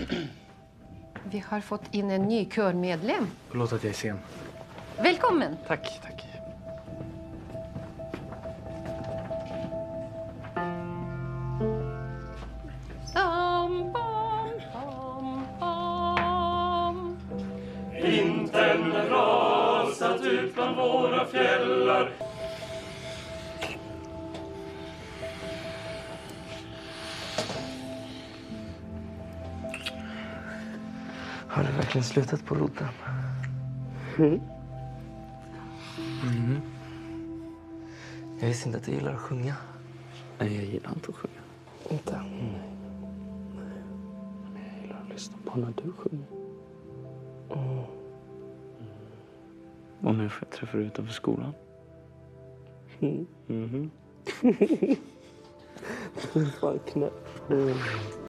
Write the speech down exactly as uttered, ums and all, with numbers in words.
Vi har fått in en ny körmedlem. Förlåt att jag är sen. Välkommen! Tack, tack. Bam, bam, bam, bam. Vintern rasat ut bland våra fjällar. Har du verkligen slutat på roten? Mm. Mm. Jag visste inte att du gillar att sjunga. Nej, jag gillar inte att sjunga. Inte? Mm. Men jag gillar att lyssna på när du sjunger. Mm. Mm. Och nu får jag träffa dig utanför skolan. Mm. Mhm. Du är fan knäpp. Mm.